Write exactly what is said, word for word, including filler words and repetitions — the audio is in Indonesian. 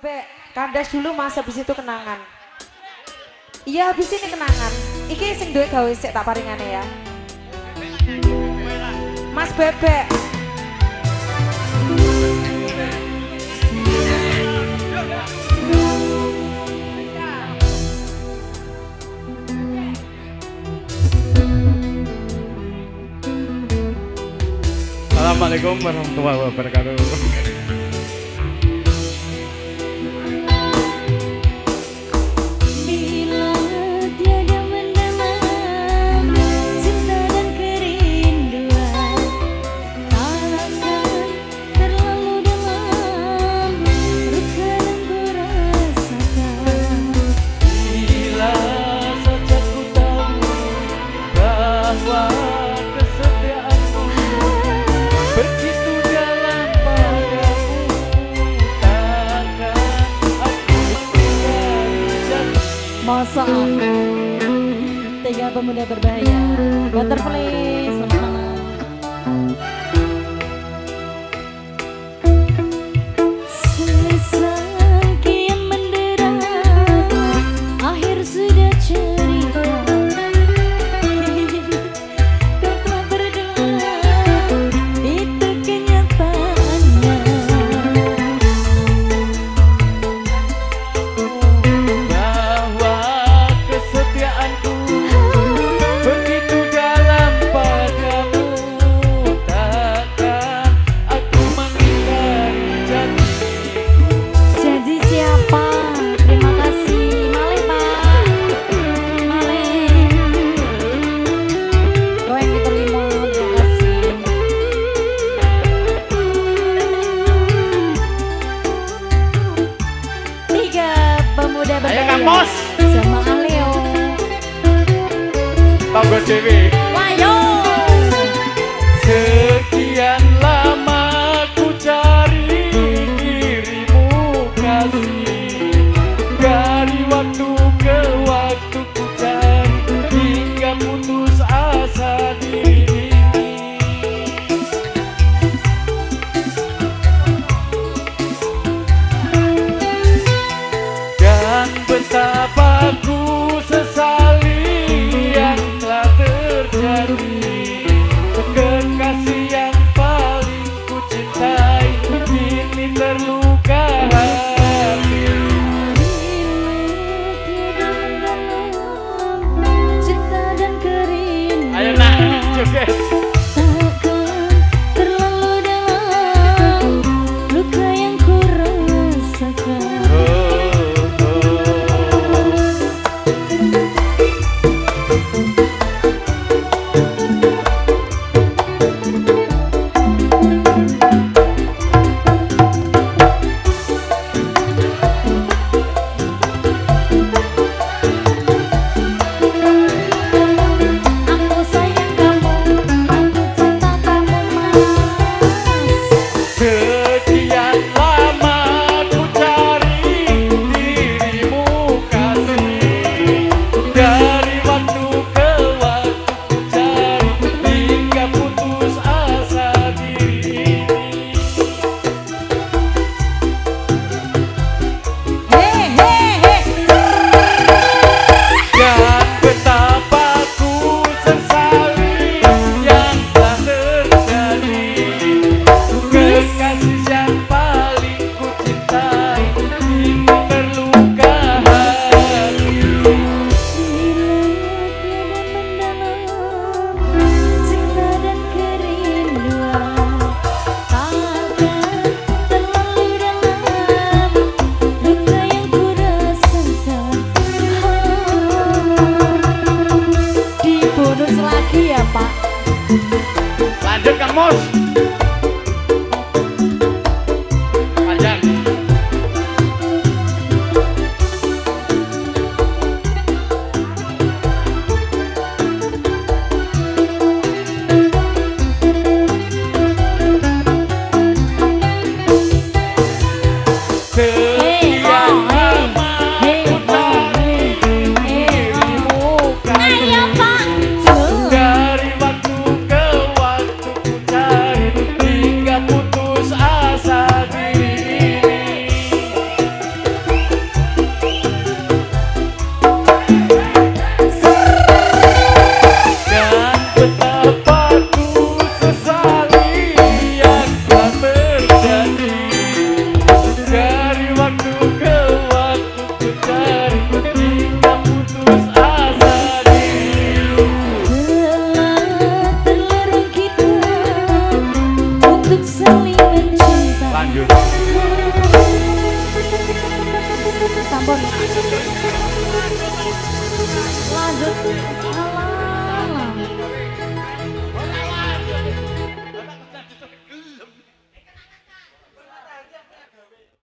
Bebek, kandas dulu mas, habis itu kenangan. Iya, habis ini kenangan. Iki sing duwe gawe sik tak paringane ya. Mas Bebek. Assalamualaikum warahmatullahi wabarakatuh. Masa tiga pemuda berbahaya. Butterfly, selamat malam. Sekian mendera, akhir sudah cerita. Kata berdua, itu kenyataannya. Ayo Kang Mos sama Aleo Tonggo Dewi. Wayo Sekian lama ku cari dirimu kasih, dari waktu ke waktu ku cari hingga putus asa diri. Dan betapa ku sesali yang telah terjadi. Kekasih yang paling ku cintai ini terluka hati. cinta dan kerinduan. Ayo nak joget. Takkan terlalu dalam luka yang ku rasakan. Lanjut Kang Mos. Panjang. Sekian lama ku cari dirimu kasih, dari waktu ke waktu ku cari lanjut.